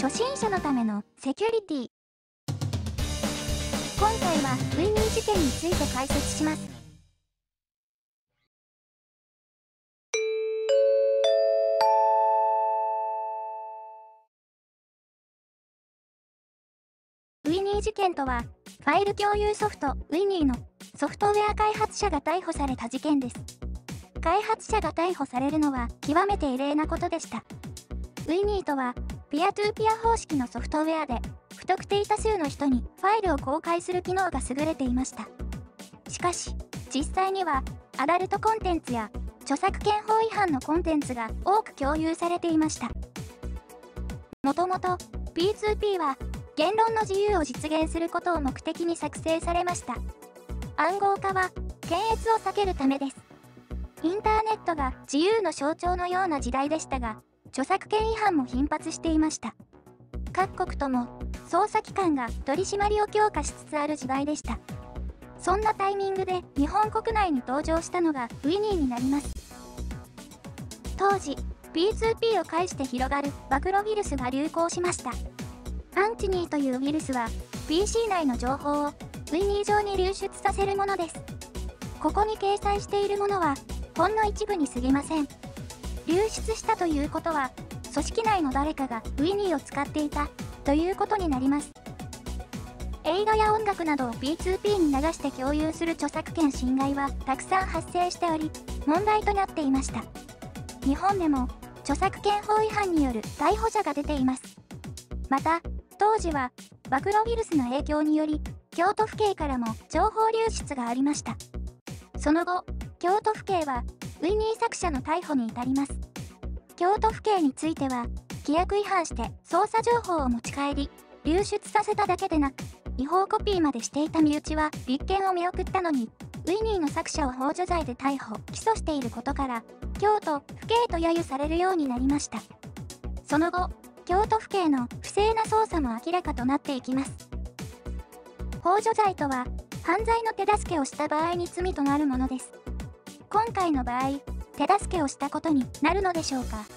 初心者のためのセキュリティ。今回はウィニー事件について解説します。ウィニー事件とは、ファイル共有ソフトウィニーのソフトウェア開発者が逮捕された事件です。開発者が逮捕されるのは極めて異例なことでした。ウィニーとは、ピアトゥーピア方式のソフトウェアで、不特定多数の人にファイルを公開する機能が優れていました。しかし、実際には、アダルトコンテンツや著作権法違反のコンテンツが多く共有されていました。もともと、P2P は、言論の自由を実現することを目的に作成されました。暗号化は、検閲を避けるためです。インターネットが自由の象徴のような時代でしたが、著作権違反も頻発していました。各国とも捜査機関が取り締まりを強化しつつある時代でした。そんなタイミングで日本国内に登場したのがウィニーになります。当時、P2P を介して広がる暴露ウイルスが流行しました。アンティニーというウイルスは PC 内の情報をウィニー上に流出させるものです。ここに掲載しているものはほんの一部に過ぎません。流出したということは、組織内の誰かがウィニーを使っていたということになります。映画や音楽などを P2P に流して共有する著作権侵害はたくさん発生しており、問題となっていました。日本でも著作権法違反による逮捕者が出ています。また、当時は暴露ウイルスの影響により、京都府警からも情報流出がありました。その後、京都府警はウィニー作者の逮捕に至ります。京都府警については、規約違反して捜査情報を持ち帰り、流出させただけでなく、違法コピーまでしていた身内は立件を見送ったのに、ウィニーの作者を幇助罪で逮捕・起訴していることから、京都府警と揶揄されるようになりました。その後、京都府警の不正な捜査も明らかとなっていきます。幇助罪とは、犯罪の手助けをした場合に罪となるものです。今回の場合、手助けをしたことになるのでしょうか。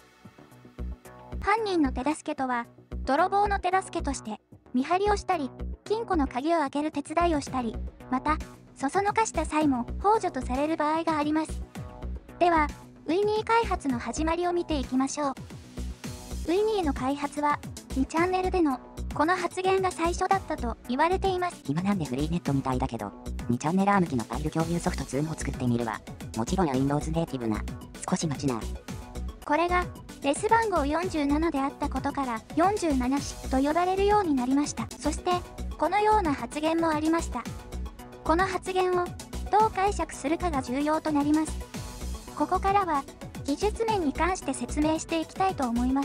犯人の手助けとは、泥棒の手助けとして、見張りをしたり、金庫の鍵を開ける手伝いをしたり、また、そそのかした際も幇助とされる場合があります。では、ウィニー開発の始まりを見ていきましょう。ウィニーの開発は、2チャンネルでの、この発言が最初だったと言われています。 今なんでフリーネットみたいだけど、2チャンネラー向きのファイル共有ソフト2を作ってみるわ。もちろん Windows ネイティブな。少し待ちな。 これが、レス番号47であったことから47子と呼ばれるようになりました。そして、このような発言もありました。この発言をどう解釈するかが重要となります。ここからは、技術面に関して説明していきたいと思います。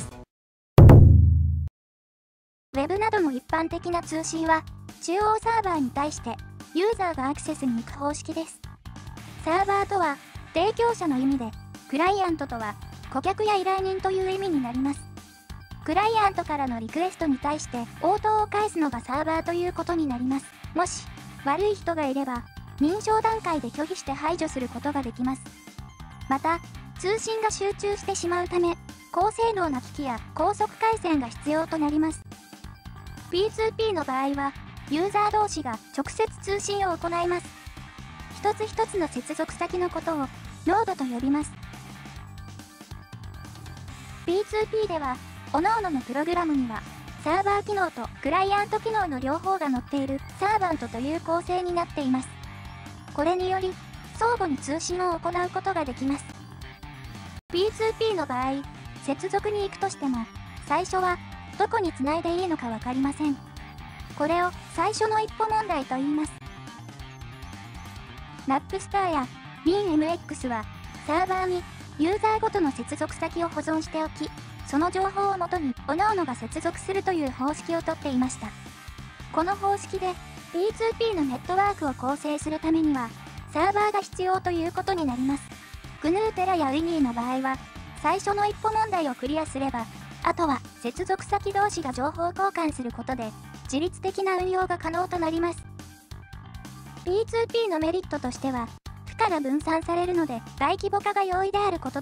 ウェブなどの一般的な通信は、中央サーバーに対してユーザーがアクセスに行く方式です。サーバーとは提供者の意味で、クライアントとは顧客や依頼人という意味になります。クライアントからのリクエストに対して応答を返すのがサーバーということになります。もし悪い人がいれば、認証段階で拒否して排除することができます。また、通信が集中してしまうため、高性能な機器や高速回線が必要となります。P2P の場合は、ユーザー同士が直接通信を行います。一つ一つの接続先のことをノードと呼びます。P2P では、各々のプログラムには、サーバー機能とクライアント機能の両方が載っているサーバントという構成になっています。これにより、相互に通信を行うことができます。P2P の場合、接続に行くとしても、最初は、どこにつないでいいのかわかりません。これを最初の一歩問題と言います。Napster や BeamMX はサーバーにユーザーごとの接続先を保存しておき、その情報をもとに各々が接続するという方式をとっていました。この方式で P2P のネットワークを構成するためにはサーバーが必要ということになります。GNU テラや Winnie の場合は最初の一歩問題をクリアすれば、あとは接続先同士が情報交換することで自律的な運用が可能となります。P2P のメリットとしては、負荷が分散されるので大規模化が容易であることと、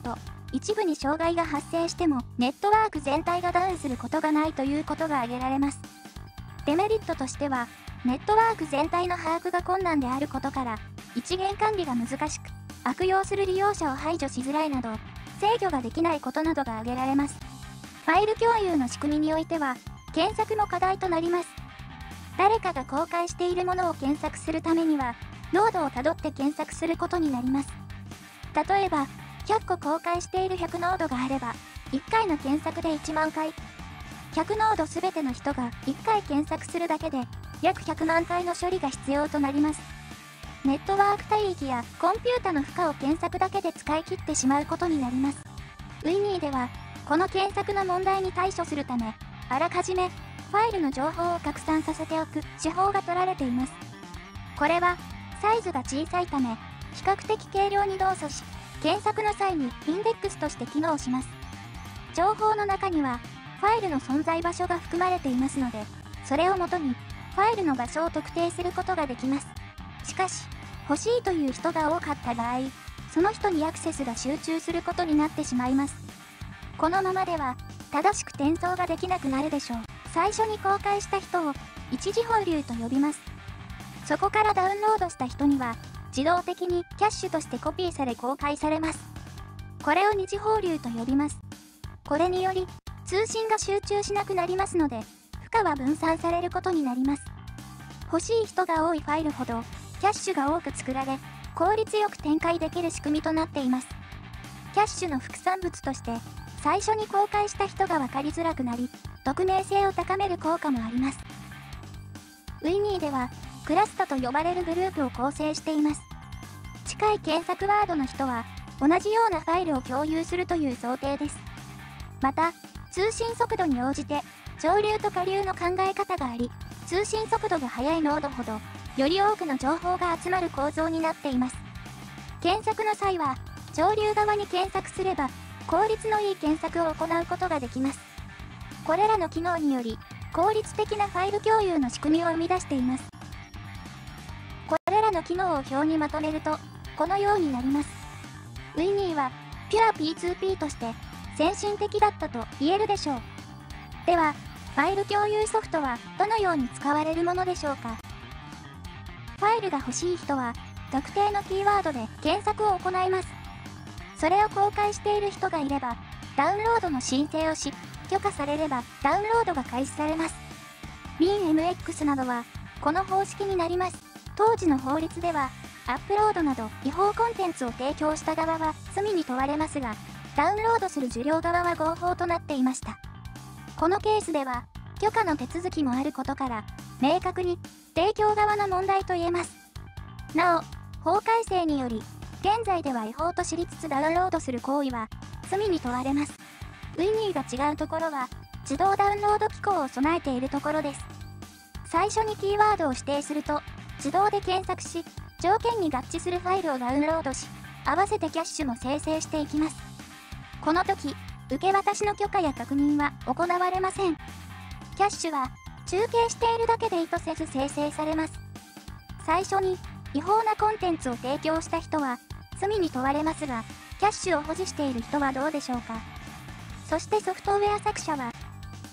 一部に障害が発生してもネットワーク全体がダウンすることがないということが挙げられます。デメリットとしては、ネットワーク全体の把握が困難であることから、一元管理が難しく、悪用する利用者を排除しづらいなど、制御ができないことなどが挙げられます。ファイル共有の仕組みにおいては、検索も課題となります。誰かが公開しているものを検索するためには、ノードをたどって検索することになります。例えば、100個公開している100ノードがあれば、1回の検索で1万回。100ノードすべての人が1回検索するだけで、約100万回の処理が必要となります。ネットワーク帯域やコンピュータの負荷を検索だけで使い切ってしまうことになります。ウィニーでは、この検索の問題に対処するため、あらかじめ、ファイルの情報を拡散させておく手法が取られています。これは、サイズが小さいため、比較的軽量に動作し、検索の際にインデックスとして機能します。情報の中には、ファイルの存在場所が含まれていますので、それをもとに、ファイルの場所を特定することができます。しかし、欲しいという人が多かった場合、その人にアクセスが集中することになってしまいます。このままでは、正しく転送ができなくなるでしょう。最初に公開した人を、一時放流と呼びます。そこからダウンロードした人には、自動的にキャッシュとしてコピーされ公開されます。これを二次放流と呼びます。これにより、通信が集中しなくなりますので、負荷は分散されることになります。欲しい人が多いファイルほど、キャッシュが多く作られ、効率よく展開できる仕組みとなっています。キャッシュの副産物として、最初に公開した人が分かりづらくなり、匿名性を高める効果もあります。ウィニーでは、クラスタと呼ばれるグループを構成しています。近い検索ワードの人は、同じようなファイルを共有するという想定です。また、通信速度に応じて、上流と下流の考え方があり、通信速度が速いノードほど、より多くの情報が集まる構造になっています。検索の際は、上流側に検索すれば、効率のいい検索を行うことができます。これらの機能により、効率的なファイル共有の仕組みを生み出しています。これらの機能を表にまとめると、このようになります。ウィニーは、ピュア P2P として、先進的だったと言えるでしょう。では、ファイル共有ソフトはどのように使われるものでしょうか。ファイルが欲しい人は、特定のキーワードで検索を行います。それを公開している人がいれば、ダウンロードの申請をし、許可されればダウンロードが開始されます。WinMX などは、この方式になります。当時の法律では、アップロードなど違法コンテンツを提供した側は罪に問われますが、ダウンロードする受領側は合法となっていました。このケースでは、許可の手続きもあることから、明確に提供側の問題と言えます。なお、法改正により、現在では違法と知りつつダウンロードする行為は罪に問われます。ウィニーが違うところは、自動ダウンロード機構を備えているところです。最初にキーワードを指定すると、自動で検索し、条件に合致するファイルをダウンロードし、合わせてキャッシュも生成していきます。この時、受け渡しの許可や確認は行われません。キャッシュは、中継しているだけで意図せず生成されます。最初に、違法なコンテンツを提供した人は、罪に問われますが、キャッシュを保持している人はどうでしょうか。そしてソフトウェア作者は、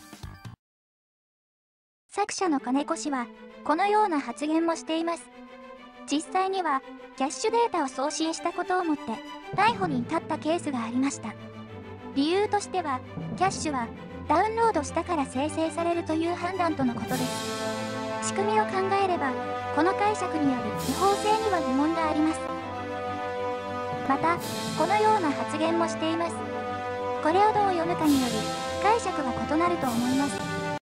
作者の金子氏は、このような発言もしています。実際には、キャッシュデータを送信したことをもって、逮捕に至ったケースがありました。理由としては、キャッシュは、ダウンロードしたから生成されるという判断とのことです。仕組みを考えれば、この解釈による違法性には疑問があります。また、このような発言もしています。これをどう読むかにより、解釈は異なると思います。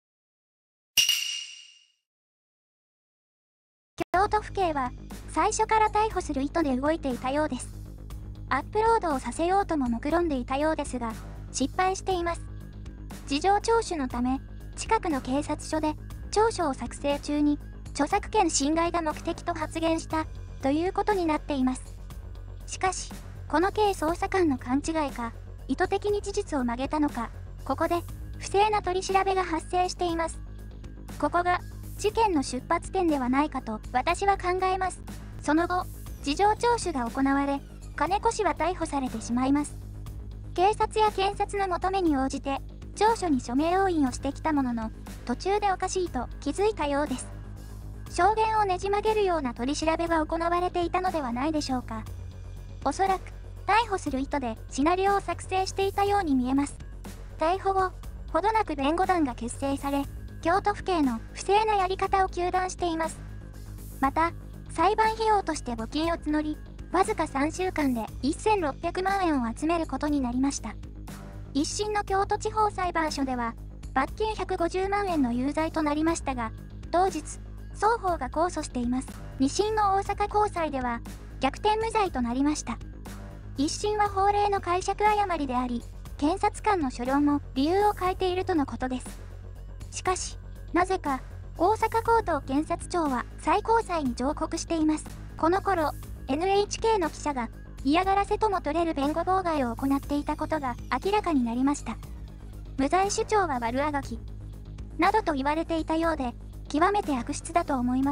京都府警は、最初から逮捕する意図で動いていたようです。アップロードをさせようとも目論んでいたようですが、失敗しています。事情聴取のため、近くの警察署で、調書を作成中に、著作権侵害が目的と発言した、ということになっています。しかし、この警捜査官の勘違いか、意図的に事実を曲げたのか、ここで、不正な取り調べが発生しています。ここが、事件の出発点ではないかと私は考えます。その後、事情聴取が行われ、金子氏は逮捕されてしまいます。 警察や検察の求めに応じて、調書に署名押印をしてきたものの、途中でおかしいと気づいたようです。証言をねじ曲げるような取り調べが行われていたのではないでしょうか。おそらく、逮捕する意図でシナリオを作成していたように見えます。逮捕後、ほどなく弁護団が結成され、京都府警の不正なやり方を糾弾しています。また、裁判費用として募金を募り、わずか3週間で1600万円を集めることになりました。一審の京都地方裁判所では、罰金150万円の有罪となりましたが、当日、双方が控訴しています。二審の大阪高裁では、逆転無罪となりました。一審は法令の解釈誤りであり、検察官の所領も理由を変えているとのことです。しかし、なぜか、大阪高等検察庁は最高裁に上告しています。この頃、NHK の記者が嫌がらせとも取れる弁護妨害を行っていたことが明らかになりました。無罪主張は悪あがき、などと言われていたようで、極めて悪質だと思います。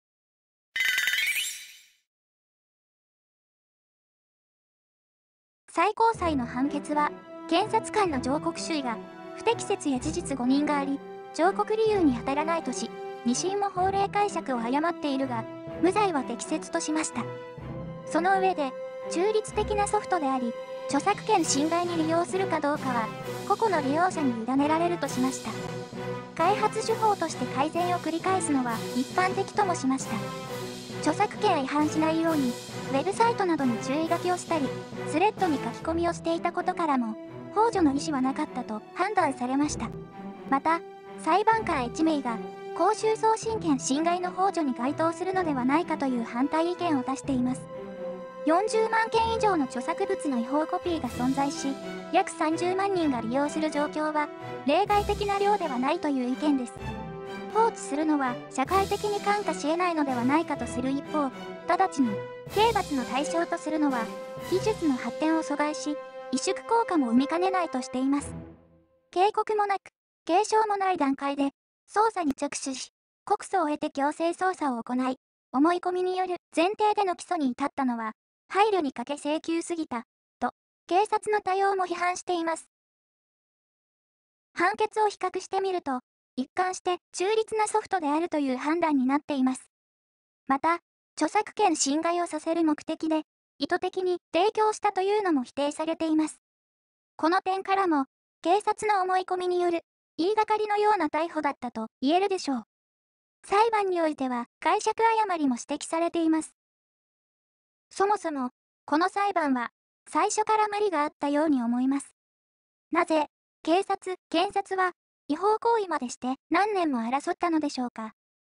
最高裁の判決は、検察官の上告主意が不適切や事実誤認があり、上告理由に当たらないとし、二審も法令解釈を誤っているが、無罪は適切としました。その上で、中立的なソフトであり、著作権侵害に利用するかどうかは、個々の利用者に委ねられるとしました。開発手法として改善を繰り返すのは一般的ともしました。著作権違反しないように、ウェブサイトなどに注意書きをしたり、スレッドに書き込みをしていたことからも、幇助の意思はなかったと判断されました。また、裁判官1名が、公衆送信権侵害の幇助に該当するのではないかという反対意見を出しています。40万件以上の著作物の違法コピーが存在し、約30万人が利用する状況は、例外的な量ではないという意見です。放置するのは社会的に看過し得ないのではないかとする一方、直ちに刑罰の対象とするのは、技術の発展を阻害し、萎縮効果も生みかねないとしています。警告もなく、警鐘もない段階で、捜査に着手し、告訴を得て強制捜査を行い、思い込みによる前提での起訴に至ったのは、配慮に欠け請求すぎた、と、警察の対応も批判しています。判決を比較してみると、一貫して中立なソフトであるという判断になっています。また、著作権侵害をさせる目的で、意図的に提供したというのも否定されています。この点からも、警察の思い込みによる、言いがかりのような逮捕だったと言えるでしょう。裁判においては解釈誤りも指摘されています。そもそも、この裁判は、最初から無理があったように思います。なぜ、警察、検察は、違法行為までして何年も争ったのでしょうか。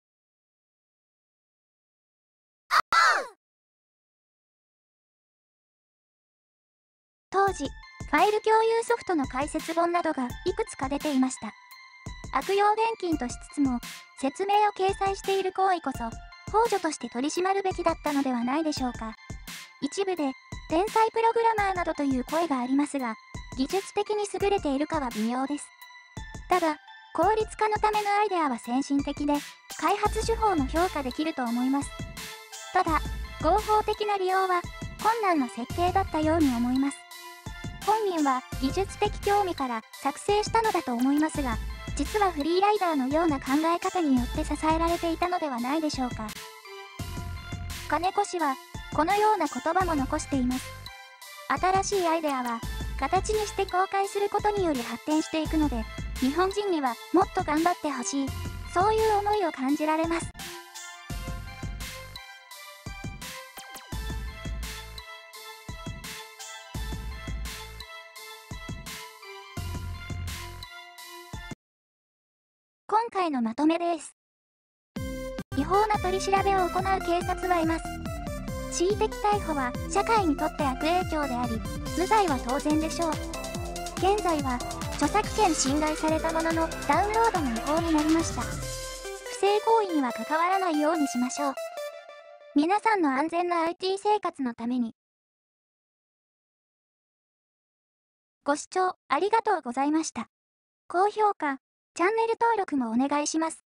当時、ファイル共有ソフトの解説本などがいくつか出ていました。悪用現金としつつも、説明を掲載している行為こそ、幇助として取り締まるべきだったのではないでしょうか。一部で、天才プログラマーなどという声がありますが、技術的に優れているかは微妙です。ただ、効率化のためのアイデアは先進的で、開発手法も評価できると思います。ただ、合法的な利用は困難な設計だったように思います。本人は技術的興味から作成したのだと思いますが、実はフリーライダーのような考え方によって支えられていたのではないでしょうか。金子氏は、このような言葉も残しています。新しいアイデアは、形にして公開することにより発展していくので、日本人にはもっと頑張ってほしい、そういう思いを感じられます。今回のまとめです。違法な取り調べを行う警察はいます。恣意的逮捕は社会にとって悪影響であり、無罪は当然でしょう。現在は、著作権侵害されたもののダウンロードが違法になりました。不正行為には関わらないようにしましょう。皆さんの安全な IT 生活のために。ご視聴ありがとうございました。高評価、チャンネル登録もお願いします。